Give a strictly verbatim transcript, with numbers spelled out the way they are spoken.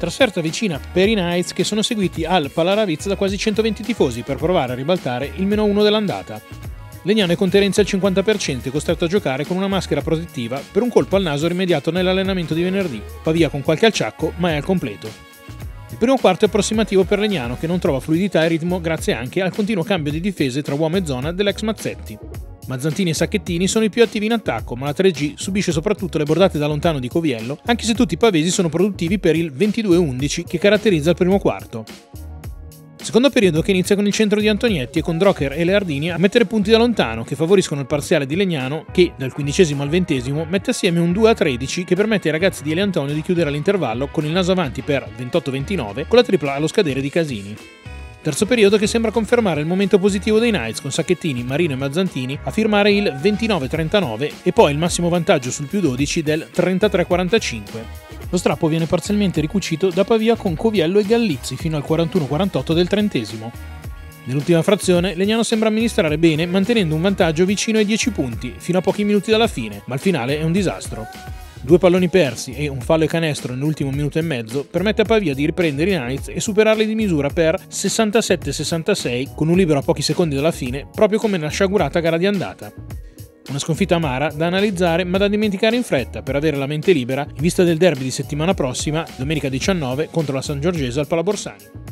Trasferta vicina per i Knights che sono seguiti al Palaravizza da quasi centoventi tifosi per provare a ribaltare il meno uno dell'andata. Legnano è con Terenzi al cinquanta per cento e costretto a giocare con una maschera protettiva per un colpo al naso rimediato nell'allenamento di venerdì. Pavia con qualche acciacco, ma è al completo. Il primo quarto è approssimativo per Legnano, che non trova fluidità e ritmo grazie anche al continuo cambio di difese tra uomo e zona dell'ex Mazzetti. Mazzantini e Sacchettini sono i più attivi in attacco, ma la tre G subisce soprattutto le bordate da lontano di Coviello, anche se tutti i pavesi sono produttivi per il ventidue undici che caratterizza il primo quarto. Secondo periodo che inizia con il centro di Antonietti e con Drocher e Leardini a mettere punti da lontano che favoriscono il parziale di Legnano che, dal quindicesimo al ventesimo, mette assieme un due a tredici che permette ai ragazzi di Ele Antonio di chiudere all'intervallo con il naso avanti per ventotto ventinove con la tripla allo scadere di Casini. Terzo periodo che sembra confermare il momento positivo dei Knights con Sacchettini, Marino e Mazzantini a firmare il ventinove trentanove e poi il massimo vantaggio sul più dodici del trentatré quarantacinque. Lo strappo viene parzialmente ricucito da Pavia con Coviello e Gallizzi fino al quarantuno quarantotto del trentesimo. Nell'ultima frazione Legnano sembra amministrare bene mantenendo un vantaggio vicino ai dieci punti fino a pochi minuti dalla fine, ma il finale è un disastro. Due palloni persi e un fallo e canestro nell'ultimo minuto e mezzo permette a Pavia di riprendere i Knights e superarli di misura per sessantasette sessantasei con un libero a pochi secondi dalla fine, proprio come nella sciagurata gara di andata. Una sconfitta amara da analizzare ma da dimenticare in fretta per avere la mente libera in vista del derby di settimana prossima, domenica diciannove, contro la Sangiorgese al Palaborsani.